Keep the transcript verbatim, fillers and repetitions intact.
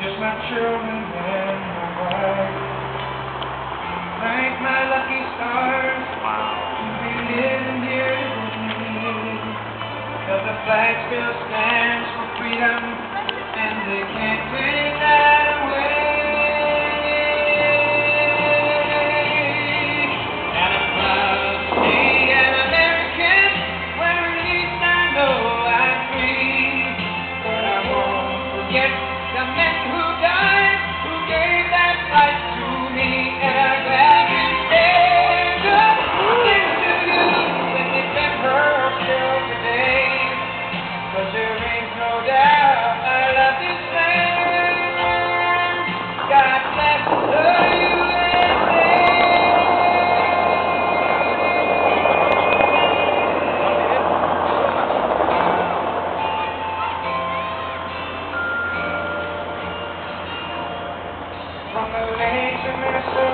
just my children and my wife. Thank my lucky stars to be living here today. Cause the flag still stands for freedom, and they can't take that away. And I'm proud to be an American, where at least I know I'm free. But I won't forget the men who died, who gave that right to me. And I'm glad you stand up next to you when they send her still today. Cause there ain't no doubt I love this land. God bless the U S A. From the lakes of Minnesota